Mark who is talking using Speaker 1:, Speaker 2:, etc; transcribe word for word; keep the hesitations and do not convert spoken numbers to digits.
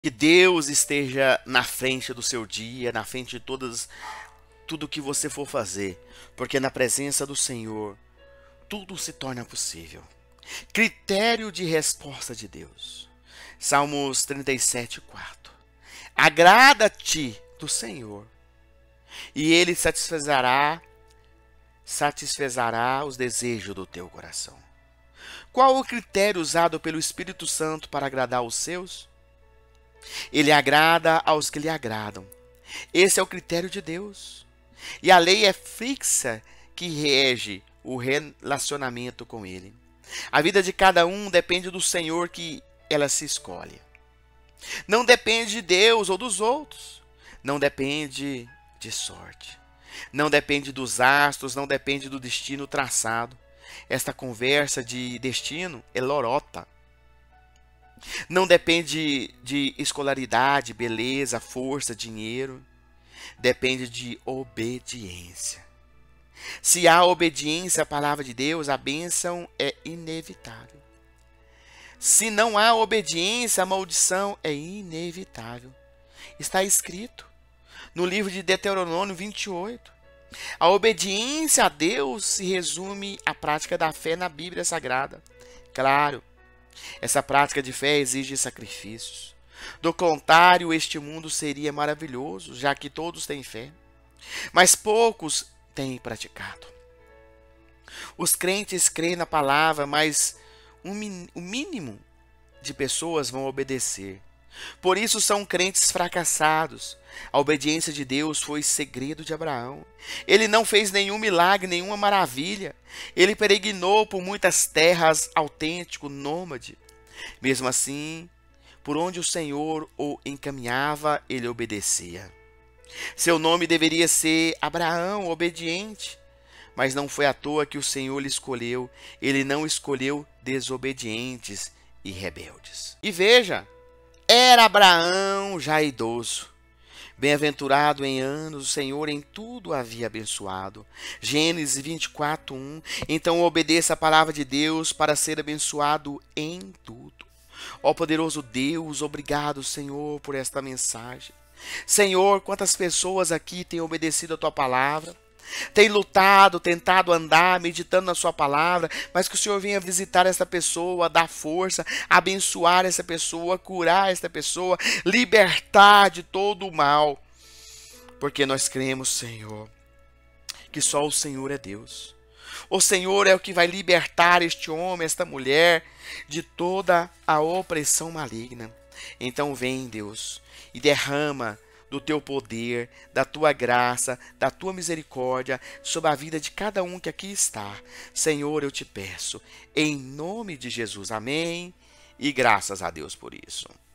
Speaker 1: Que Deus esteja na frente do seu dia, na frente de todas, tudo que você for fazer, porque na presença do Senhor tudo se torna possível. Critério de resposta de Deus. Salmos trinta e sete, quatro. Agrada-te do Senhor, e Ele satisfará, satisfará os desejos do teu coração. Qual o critério usado pelo Espírito Santo para agradar os seus? Ele agrada aos que lhe agradam. Esse é o critério de Deus. E a lei é fixa que rege o relacionamento com Ele. A vida de cada um depende do Senhor que ela se escolhe. Não depende de Deus ou dos outros. Não depende de sorte. Não depende dos astros, não depende do destino traçado. Esta conversa de destino é lorota. Não depende de escolaridade, beleza, força, dinheiro. Depende de obediência. Se há obediência à palavra de Deus, a bênção é inevitável. Se não há obediência, a maldição é inevitável. Está escrito no livro de Deuteronômio vinte e oito. A obediência a Deus se resume à prática da fé na Bíblia Sagrada. Claro, essa prática de fé exige sacrifícios. Do contrário, este mundo seria maravilhoso, já que todos têm fé, mas poucos têm praticado. Os crentes creem na palavra, mas o mínimo de pessoas vão obedecer. Por isso são crentes fracassados. A obediência de Deus foi segredo de Abraão. Ele não fez nenhum milagre, nenhuma maravilha. Ele peregrinou por muitas terras, autêntico, nômade. Mesmo assim, por onde o Senhor o encaminhava, ele obedecia. Seu nome deveria ser Abraão, obediente. Mas não foi à toa que o Senhor lhe escolheu. Ele não escolheu desobedientes e rebeldes. E veja, era Abraão já idoso. Bem-aventurado em anos, o Senhor em tudo havia abençoado. Gênesis vinte e quatro, um. Então obedeça a palavra de Deus para ser abençoado em tudo. Ó poderoso Deus, obrigado, Senhor, por esta mensagem. Senhor, quantas pessoas aqui têm obedecido a tua palavra, têm lutado, tentado andar, meditando na sua palavra, mas que o Senhor venha visitar essa pessoa, dar força, abençoar essa pessoa, curar essa pessoa, libertar de todo o mal. Porque nós cremos, Senhor, que só o Senhor é Deus. O Senhor é o que vai libertar este homem, esta mulher, de toda a opressão maligna. Então vem, Deus, e derrama do teu poder, da tua graça, da tua misericórdia sobre a vida de cada um que aqui está. Senhor, eu te peço, em nome de Jesus. Amém. E graças a Deus por isso.